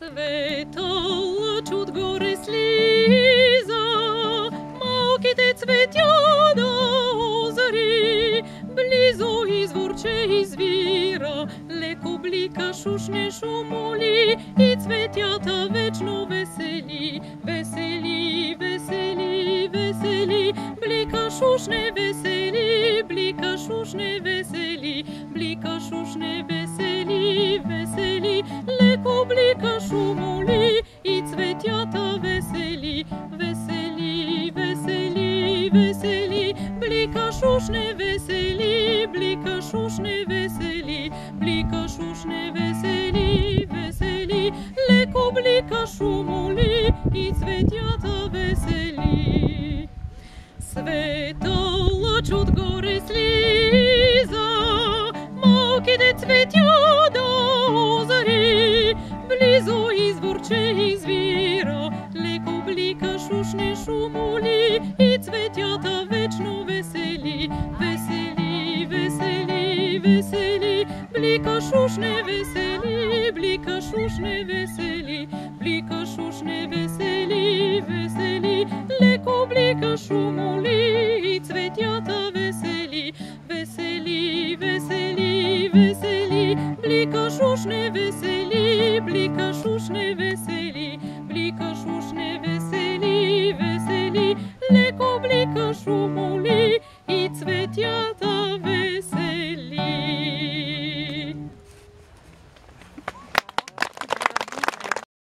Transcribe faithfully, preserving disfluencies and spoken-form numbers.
Светала чуд горе слиза, малките цветя да озари, близо изворче извира, леко блика шушне шумоли и цветята вечно весели, весели, весели, весели, блика шушне весели, блика шушне весели, блика шушне весели, весели, леко блика шумоли и цветята весели, весели, весели, весели, блика шушне весели, блика шушне весели, блика шушне весели, весели, леко блика шумоли и цветята весели. Светала чуд горе слиза, малките цветя да озари, близо изворче извира, леко блика шушне шумоли и цветята вечно весели, весели, весели, весели, блика шушне весели, блика шушне весели, блика шушне весели, весели, леко блика шумоли и цветята весели, весели, весели, весели, блика шушне весели, блика шушне весели.